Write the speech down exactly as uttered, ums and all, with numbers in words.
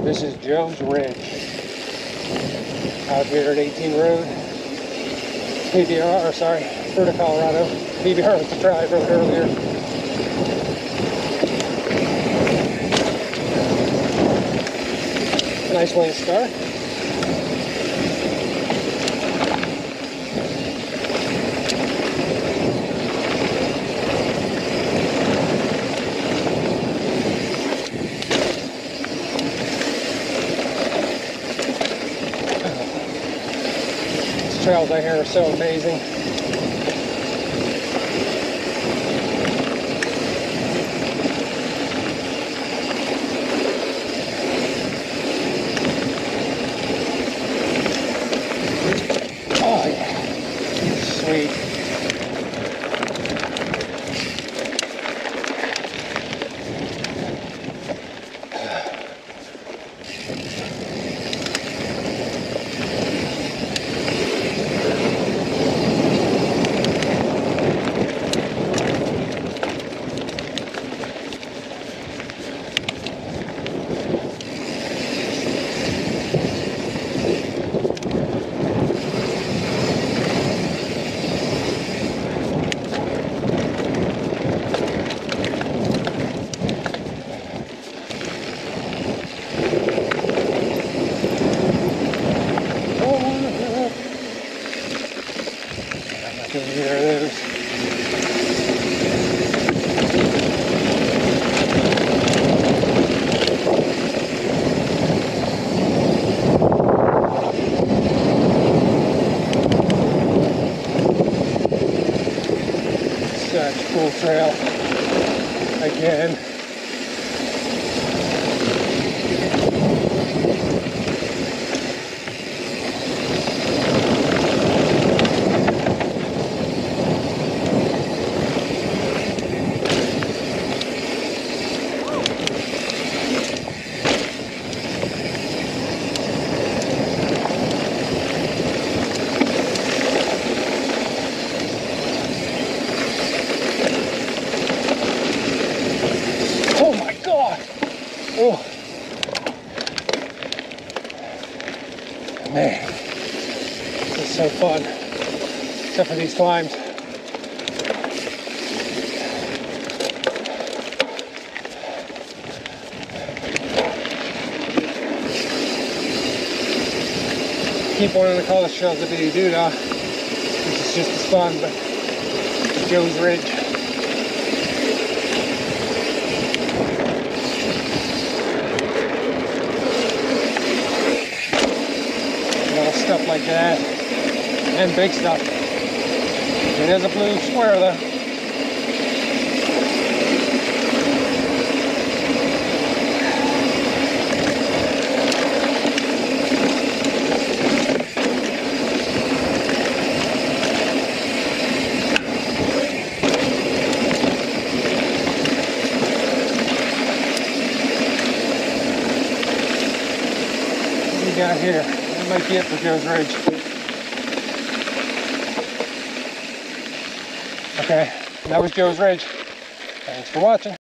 This is Joe's Ridge out here at eighteen Road, P B R, or sorry, Fruita, Colorado. P B R was the trail I rode earlier. Nice lane start. Trails out here are so amazing. Oh yeah, sweet. There it is. Such a cool trail. Again. Oh, man, this is so fun, except for these climbs. Keep wanting to call the shells a bitty doodah. This is just as fun, but it's Joe's Ridge. Stuff like that, and big stuff. It is a blue square though. What we got here? That might be it for Joe's Ridge. Okay, that was Joe's Ridge. Thanks for watching.